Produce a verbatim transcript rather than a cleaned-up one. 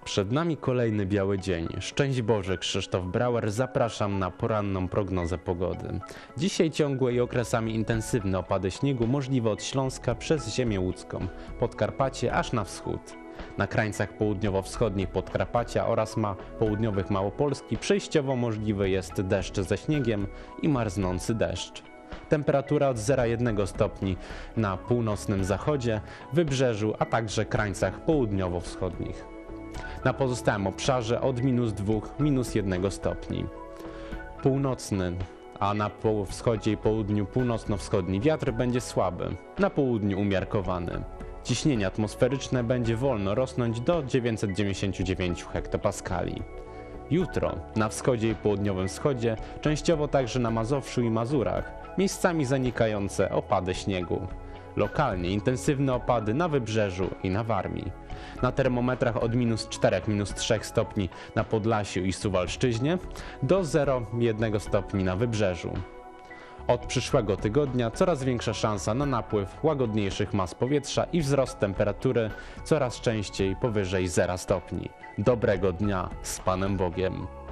Przed nami kolejny biały dzień. Szczęść Boże, Krzysztof Brauer, zapraszam na poranną prognozę pogody. Dzisiaj ciągłe i okresami intensywne opady śniegu możliwe od Śląska przez ziemię łódzką, Podkarpacie aż na wschód. Na krańcach południowo-wschodnich Podkarpacia oraz ma południowych Małopolski przejściowo możliwy jest deszcz ze śniegiem i marznący deszcz. Temperatura od zera przecinek jeden stopni na północnym zachodzie, wybrzeżu, a także krańcach południowo-wschodnich. Na pozostałym obszarze od minus dwóch do minus jednego stopni. Północny, a na wschodzie i południu północno-wschodni wiatr będzie słaby, na południu umiarkowany. Ciśnienie atmosferyczne będzie wolno rosnąć do dziewięćset dziewięćdziesiąt dziewięć hektopaskali. Jutro na wschodzie i południowym wschodzie, częściowo także na Mazowszu i Mazurach, miejscami zanikające opady śniegu. Lokalnie intensywne opady na wybrzeżu i na Warmii. Na termometrach od minus czterech do minus trzech stopni na Podlasiu i Suwalszczyźnie do zera przecinek jeden stopni na wybrzeżu. Od przyszłego tygodnia coraz większa szansa na napływ łagodniejszych mas powietrza i wzrost temperatury coraz częściej powyżej zera stopni. Dobrego dnia z Panem Bogiem.